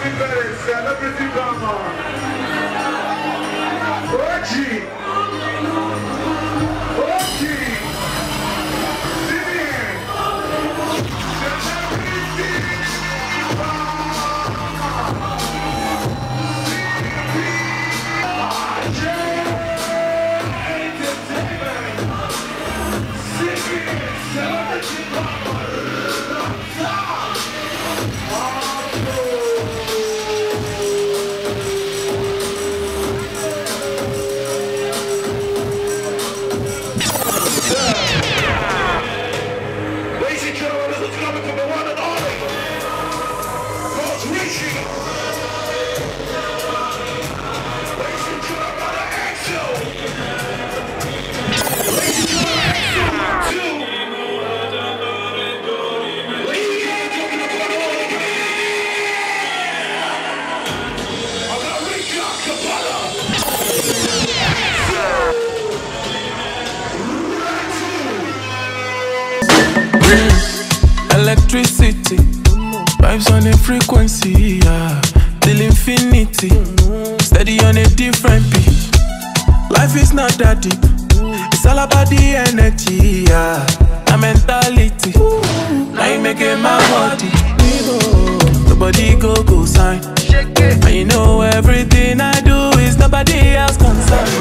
Electricity, vibes on a frequency, yeah, till infinity. Steady on a different beat. Life is not that deep. It's all about the energy, yeah, the mentality. Now you making my body. Nobody go sign. And you know everything I do is nobody else concerned.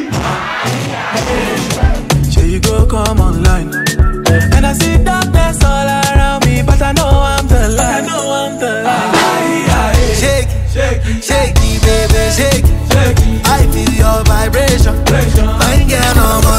Sure you go come online. And I see darkness all around me, but I know I'm the light. Shake it, shake it, baby, shake it. I feel your vibration. I get no more.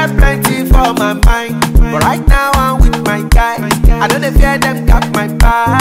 But right now I'm with my guys. I don't fear them got my back.